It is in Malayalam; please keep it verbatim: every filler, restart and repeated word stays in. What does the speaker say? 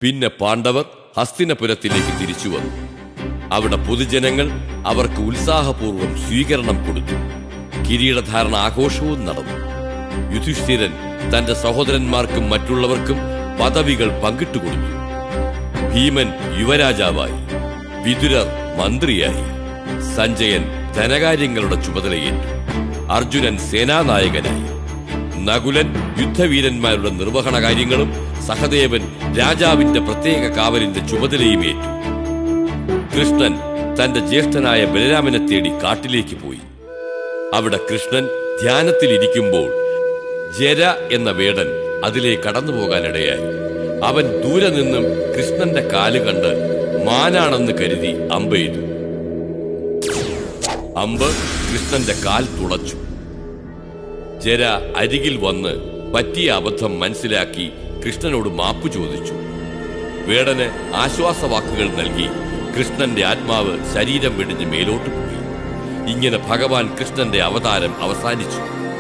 പിന്നെ പാണ്ഡവർ ഹസ്തിനപുരത്തിലേക്ക് തിരിച്ചു വന്നു. അവിടെ പൊതുജനങ്ങൾ അവർക്ക് ഉത്സാഹപൂർവ്വം സ്വീകരണം കൊടുത്തു. കിരീടധാരണ ആഘോഷവും നടന്നു. യുധിഷ്ഠിരൻ തന്റെ സഹോദരന്മാർക്കും മറ്റുള്ളവർക്കും പദവികൾ പങ്കിട്ടുകൊടുത്തു. ഭീമൻ യുവരാജാവായി, വിതുരർ മന്ത്രിയായി, സഞ്ജയൻ ധനകാര്യങ്ങളുടെ ചുമതലയേറ്റു, അർജുനൻ സേനാനായകനായി, നകുലൻ യുദ്ധവീരന്മാരുടെ നിർവഹണ കാര്യങ്ങളും സഹദേവൻ രാജാവിന്റെ പ്രത്യേക കാവലിന്റെ ചുമതലയും ഏറ്റു. കൃഷ്ണൻ തന്റെ ജ്യേഷ്ഠനായ ബലരാമനെ തേടി കാട്ടിലേക്ക് പോയി. അവിടെ കൃഷ്ണൻ ധ്യാനത്തിലിരിക്കുമ്പോൾ ജര എന്ന വേടൻ അതിലെ കടന്നു പോകാനിടയായി. അവൻ ദൂരെ നിന്നും കൃഷ്ണന്റെ കാല് കണ്ട് മാനാണെന്ന് കരുതി അമ്പെയ്തു. അമ്പ് കൃഷ്ണന്റെ കാൽ തുളച്ചു. ജര അരികിൽ വന്ന് പറ്റിയ അബദ്ധം മനസ്സിലാക്കി കൃഷ്ണനോട് മാപ്പു ചോദിച്ചു. വേടന് ആശ്വാസവാക്കുകൾ നൽകി കൃഷ്ണന്റെ ആത്മാവ് ശരീരം വെടിഞ്ഞ് മേലോട്ട് പോയി. ഇങ്ങനെ ഭഗവാൻ കൃഷ്ണന്റെ അവതാരം അവസാനിച്ചു.